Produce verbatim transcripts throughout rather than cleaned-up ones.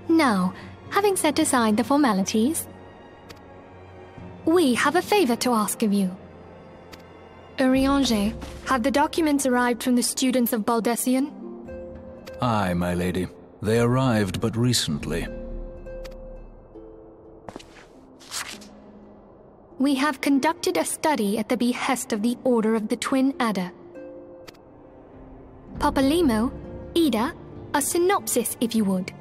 Now, having set aside the formalities, we have a favor to ask of you. Eorzea, have the documents arrived from the students of Baldesion? Aye, my lady. They arrived but recently. We have conducted a study at the behest of the Order of the Twin Adder. Papalimo, Ida, a synopsis if you would.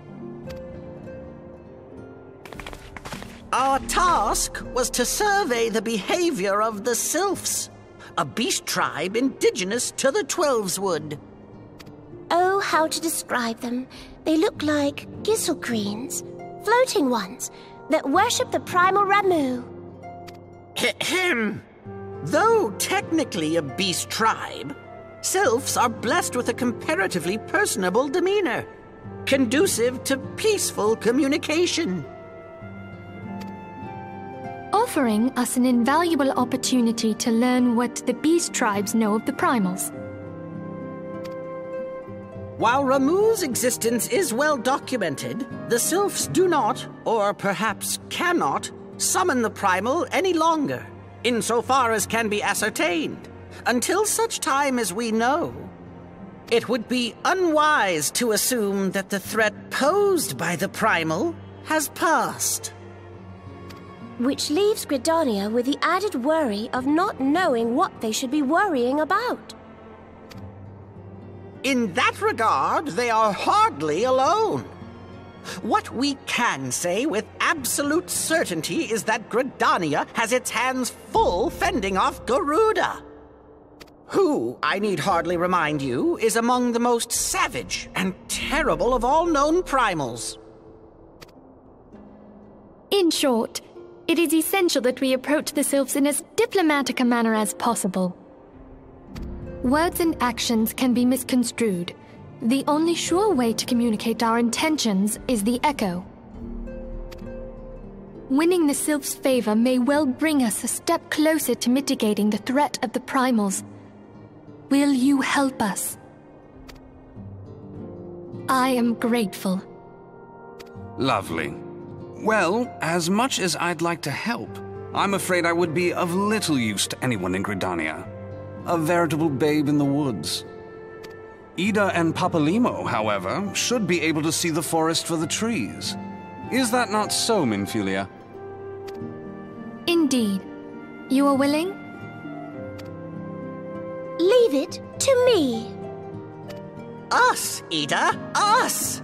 Our task was to survey the behavior of the Sylphs, a beast tribe indigenous to the Twelveswood. Oh, how to describe them. They look like gizzle-greens, floating ones, that worship the primal Ramu. Ahem. Though technically a beast tribe, Sylphs are blessed with a comparatively personable demeanor, conducive to peaceful communication. Offering us an invaluable opportunity to learn what the beast tribes know of the primals. While Ramu's existence is well documented, the Sylphs do not, or perhaps cannot, summon the primal any longer, insofar as can be ascertained, until such time as we know. It would be unwise to assume that the threat posed by the primal has passed. Which leaves Gridania with the added worry of not knowing what they should be worrying about. In that regard, they are hardly alone. What we can say with absolute certainty is that Gridania has its hands full fending off Garuda, who, I need hardly remind you, is among the most savage and terrible of all known primals. In short, it is essential that we approach the Sylphs in as diplomatic a manner as possible. Words and actions can be misconstrued. The only sure way to communicate our intentions is the echo. Winning the Sylphs' favor may well bring us a step closer to mitigating the threat of the primals. Will you help us? I am grateful. Lovely. Well, as much as I'd like to help, I'm afraid I would be of little use to anyone in Gridania. A veritable babe in the woods. Ida and Papalimo, however, should be able to see the forest for the trees. Is that not so, Minfilia? Indeed. You are willing? Leave it to me. Us, Ida, us!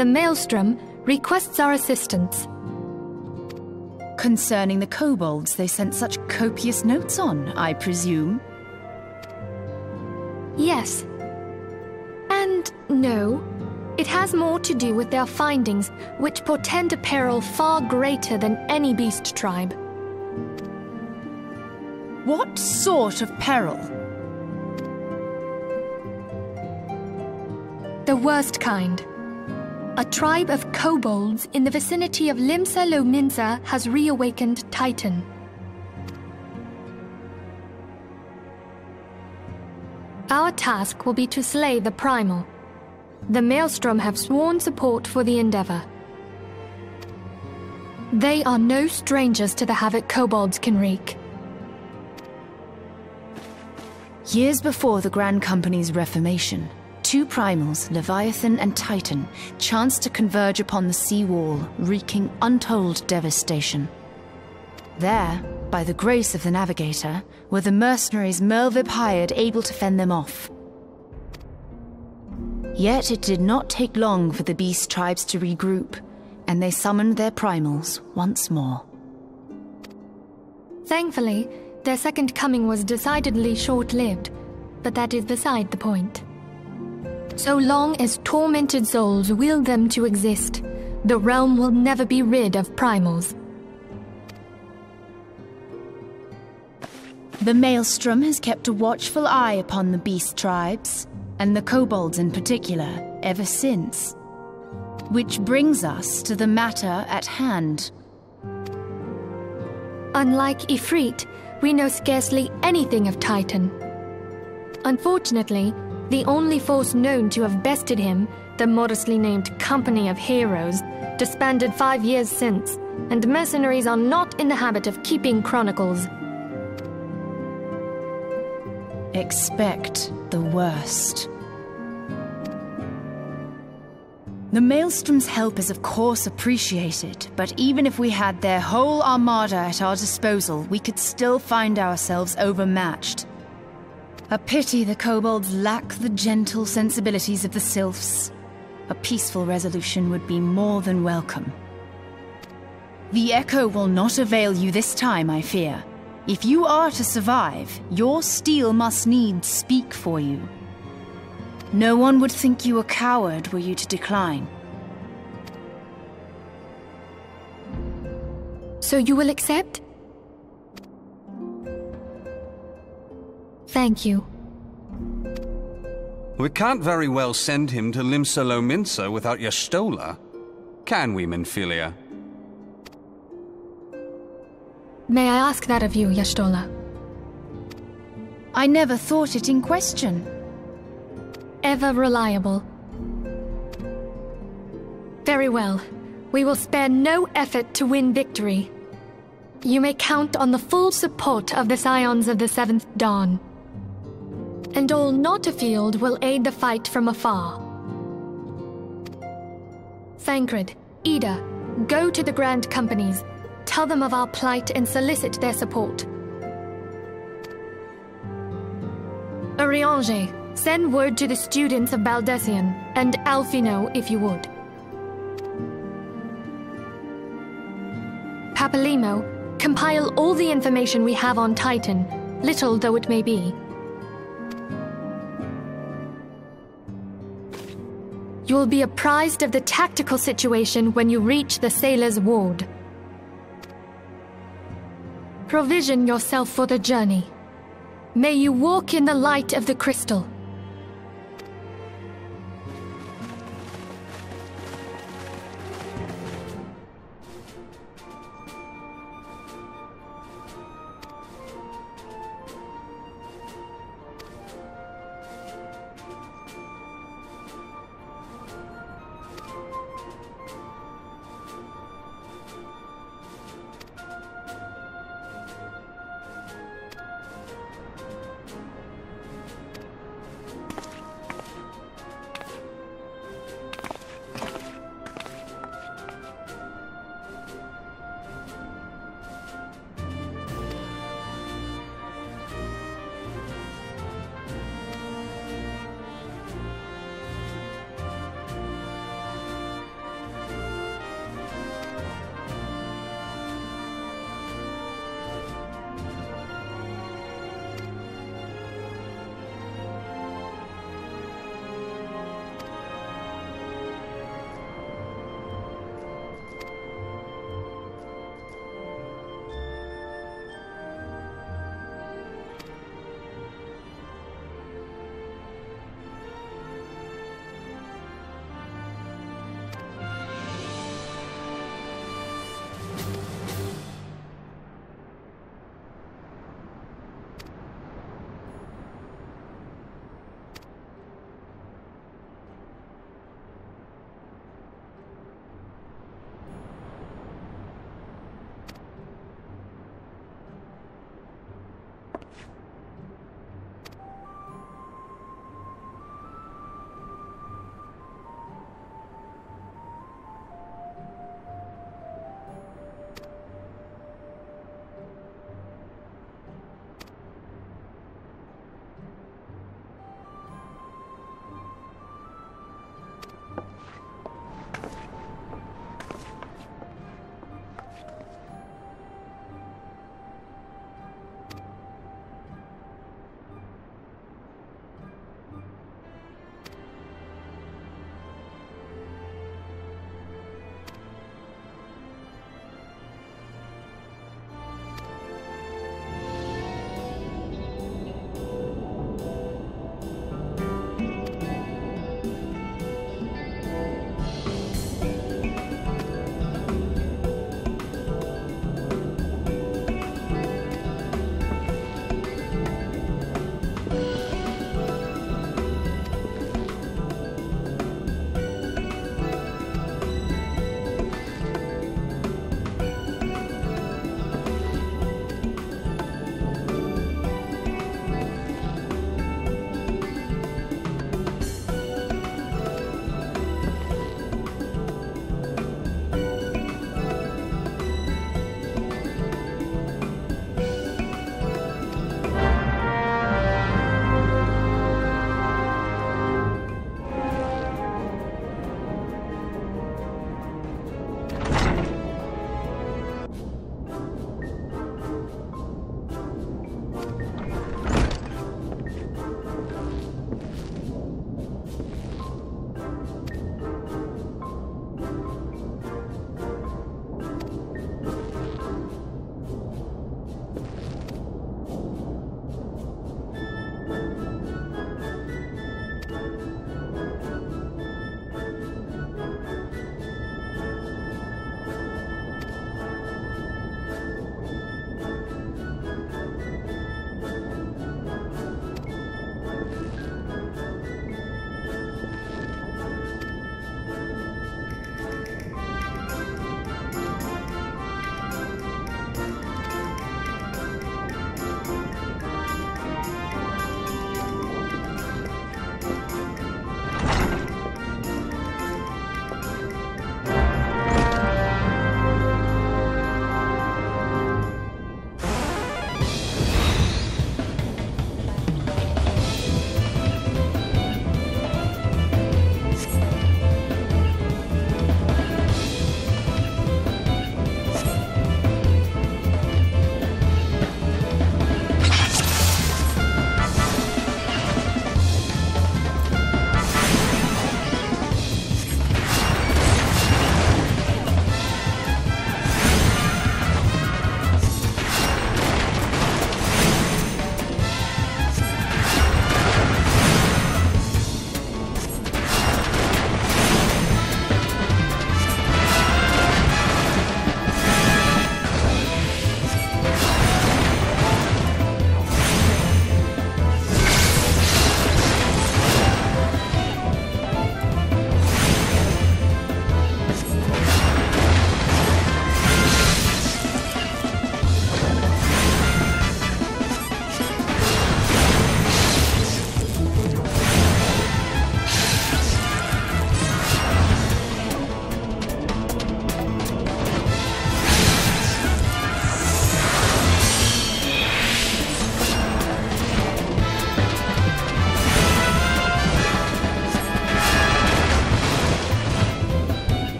the Maelstrom requests our assistance. Concerning the kobolds they sent such copious notes on, I presume? Yes. And no. It has more to do with their findings, which portend a peril far greater than any beast tribe. What sort of peril? The worst kind. A tribe of kobolds in the vicinity of Limsa Lominsa has reawakened Titan. Our task will be to slay the primal. The Maelstrom have sworn support for the endeavor. They are no strangers to the havoc kobolds can wreak. Years before the Grand Company's reformation, two primals, Leviathan and Titan, chanced to converge upon the sea wall, wreaking untold devastation. There, by the grace of the Navigator, were the mercenaries Merlvib hired able to fend them off. Yet it did not take long for the beast tribes to regroup, and they summoned their primals once more. Thankfully, their second coming was decidedly short-lived, but that is beside the point. So long as tormented souls will them to exist, the realm will never be rid of primals. The Maelstrom has kept a watchful eye upon the beast tribes, and the kobolds in particular, ever since. Which brings us to the matter at hand. Unlike Ifrit, we know scarcely anything of Titan. Unfortunately, the only force known to have bested him, the modestly named Company of Heroes, disbanded five years since, and mercenaries are not in the habit of keeping chronicles. Expect the worst. The Maelstrom's help is of course appreciated, but even if we had their whole armada at our disposal, we could still find ourselves overmatched. A pity the kobolds lack the gentle sensibilities of the sylphs. A peaceful resolution would be more than welcome. The echo will not avail you this time, I fear. If you are to survive, your steel must needs speak for you. No one would think you a coward were you to decline. So you will accept? Thank you. We can't very well send him to Limsa Lominsa without Y'shtola, can we, Minfilia? May I ask that of you, Y'shtola? I never thought it in question. Ever reliable. Very well. We will spare no effort to win victory. You may count on the full support of the Scions of the Seventh Dawn. And all not afield will aid the fight from afar. Thancred, Ida, go to the Grand Companies. Tell them of our plight and solicit their support. Eorzea, send word to the students of Baldessian, and Alfino if you would. Papalimo, compile all the information we have on Titan, little though it may be. You will be apprised of the tactical situation when you reach the Sailor's Ward. Provision yourself for the journey. May you walk in the light of the crystal.